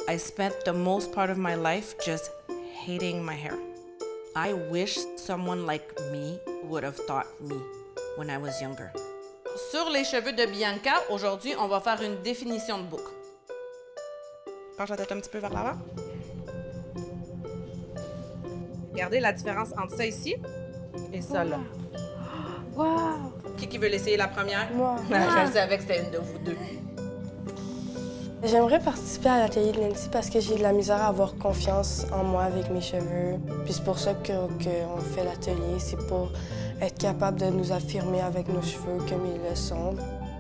I spent the most part of my life just hating my hair. I wish someone like me would have taught me when I was younger. Sur les cheveux de Bianca, aujourd'hui, on va faire une définition de boucle. Penche la tête un petit peu vers l'avant. Regardez la différence entre ça ici et ça là. Wow! Qui veut l'essayer la première? Moi. Je savais que c'était une de vous deux. J'aimerais participer à l'atelier de Nancy parce que j'ai de la misère à avoir confiance en moi avec mes cheveux. Puis c'est pour ça qu'on fait l'atelier, c'est pour être capable de nous affirmer avec nos cheveux comme ils le sont.